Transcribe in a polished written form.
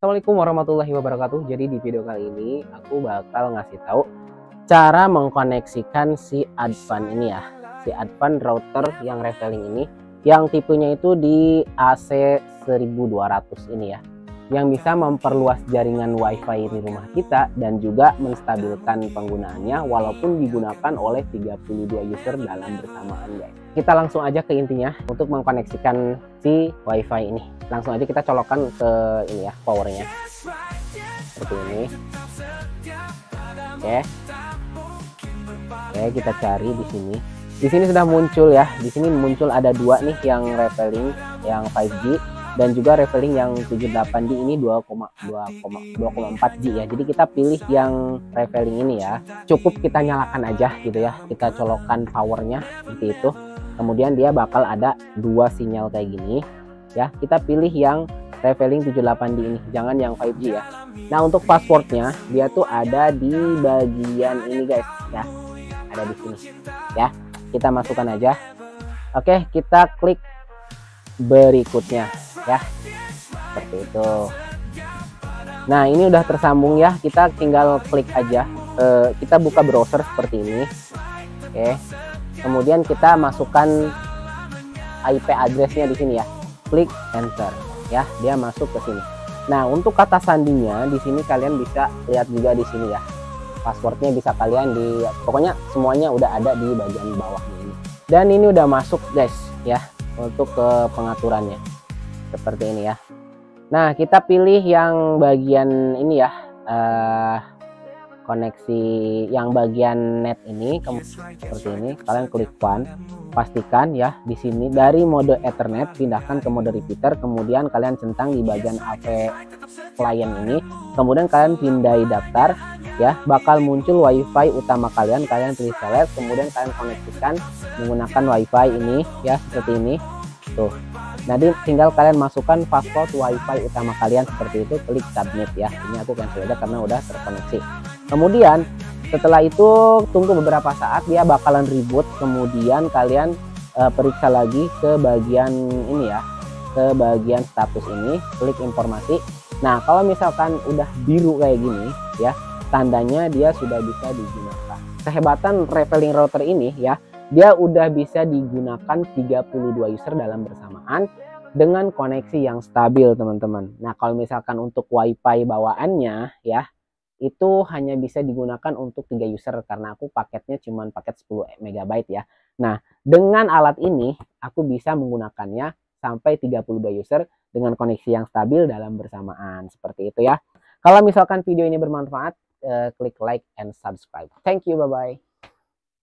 Assalamualaikum warahmatullahi wabarakatuh. Jadi di video kali ini aku bakal ngasih tahu cara mengkoneksikan si Advan ini ya, si Advan router yang reselling ini, yang tipenya itu di AC 1200 ini ya, yang bisa memperluas jaringan WiFi di rumah kita dan juga menstabilkan penggunaannya walaupun digunakan oleh 32 user dalam bersamaan guys. Kita langsung aja ke intinya untuk mengkoneksikan si WiFi ini. Langsung aja kita colokkan ke ini ya, powernya seperti ini. Oke, kita cari di sini. Di sini sudah muncul ya. Di sini muncul ada dua nih, yang reselling yang 5G dan juga reselling yang 78D ini 2,4G ya. Jadi kita pilih yang reselling ini ya. Cukup kita nyalakan aja gitu ya. Kita colokkan powernya seperti itu. Kemudian dia bakal ada dua sinyal kayak gini ya. Kita pilih yang reselling 78D ini, jangan yang 5G ya. Nah, untuk passwordnya dia tuh ada di bagian ini guys ya, ada di sini ya. Kita masukkan aja. Oke, kita klik berikutnya ya, seperti itu. Nah, ini udah tersambung ya, kita tinggal klik aja. Kita buka browser seperti ini. Oke, kemudian kita masukkan IP addressnya di sini ya, klik enter ya, dia masuk ke sini. Nah, untuk kata sandinya di sini kalian bisa lihat juga di sini ya, passwordnya bisa kalian pokoknya semuanya udah ada di bagian bawahnya ini. Dan ini udah masuk guys ya, untuk ke pengaturannya seperti ini ya. Nah, kita pilih yang bagian ini ya, koneksi yang bagian net ini seperti ini. Kalian klik one, pastikan ya di sini dari mode Ethernet pindahkan ke mode repeater, kemudian kalian centang di bagian AV client ini, kemudian kalian pindai daftar ya, bakal muncul WiFi utama kalian pilih select, kemudian kalian koneksikan menggunakan WiFi ini ya, seperti ini tuh. Nanti tinggal kalian masukkan password WiFi utama kalian seperti itu, klik submit ya. Ini aku cancel aja karena udah terkoneksi. Kemudian setelah itu tunggu beberapa saat, dia bakalan reboot. Kemudian kalian periksa lagi ke bagian ini ya, ke bagian status ini, klik informasi. Nah, kalau misalkan udah biru kayak gini ya, tandanya dia sudah bisa digunakan. Kehebatan reselling router ini ya, dia udah bisa digunakan 32 user dalam bersamaan dengan koneksi yang stabil teman-teman. Nah, kalau misalkan untuk WiFi bawaannya ya, itu hanya bisa digunakan untuk 3 user karena aku paketnya cuma paket 10 MB ya. Nah, dengan alat ini aku bisa menggunakannya sampai 32 user dengan koneksi yang stabil dalam bersamaan seperti itu ya. Kalau misalkan video ini bermanfaat, klik like and subscribe. Thank you, bye bye.